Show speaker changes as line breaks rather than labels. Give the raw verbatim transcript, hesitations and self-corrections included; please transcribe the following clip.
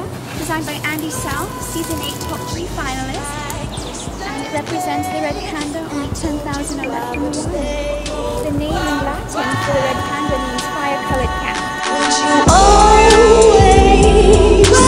designed by Andy South, Season eight Top three finalist. And it represents the Red Panda, only ten thousand are left in the world. The name in Latin for the Red Panda means fire-colored cat.
Would you always